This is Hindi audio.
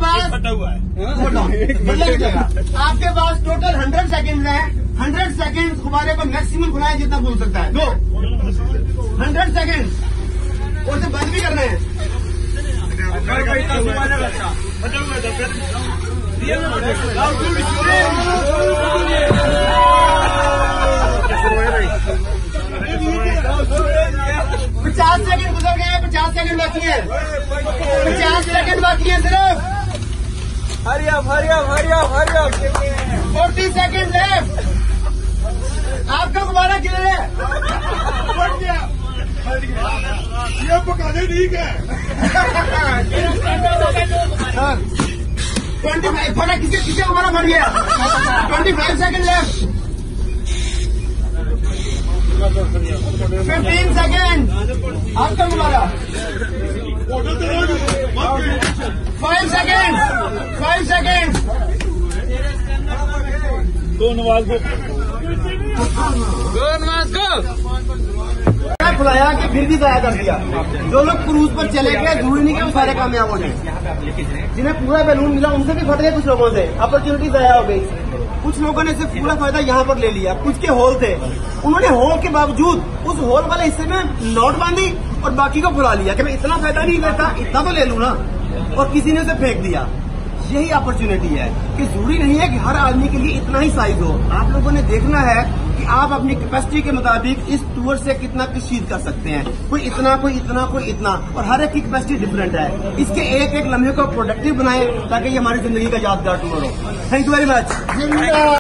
पास आपके पास टोटल 100 सेकंड है। 100 सेकंड गुब्बारे को मैक्सिमम घुमाएं जितना बोल सकता है। गो 100 सेकंड और से बंद भी करना है। पचास सेकंड गुजर गए। 50 सेकंड बाकी है। 50 सेकंड बाकी है सिर्फ। Hurry up 40 second left. आपका गुब्बारा किधर है? ये पकाने ठीक है। 25 थोड़ा किसे गुब्बारा भर गया। 25 सेकंड लेफ्ट। 15 सेकंड आपका गुब्बारा। 5 सेकंड। दो नवाज खुलाया कि फिर भी जाया कर दिया। जो लोग क्रूज पर चले गए जरूरी नहीं कि वो सारे कामयाब हो जाए। जिन्हें पूरा बैलून मिला उनसे भी फट गए कुछ लोगों से। अपॉर्चुनिटी जाया हो गई। कुछ लोगों ने सिर्फ पूरा फायदा यहाँ पर ले लिया। कुछ के होल थे, उन्होंने होल के बावजूद उस होल वाले हिस्से में नोट बांधी और बाकी को फुला लिया कि मैं इतना फायदा नहीं लेता, इतना तो ले लूं ना, और किसी ने उसे फेंक दिया। यही अपॉर्चुनिटी है कि जरूरी नहीं है कि हर आदमी के लिए इतना ही साइज हो। आप लोगों ने देखना है कि आप अपनी कैपेसिटी के मुताबिक इस टूर से कितना कशीद कर सकते हैं। कोई इतना, कोई इतना, कोई इतना, और हर एक की कैपेसिटी डिफरेंट है। इसके एक एक लम्हे को प्रोडक्टिव बनाएं ताकि ये हमारी जिंदगी का यादगार टूर हो। Thank you very much.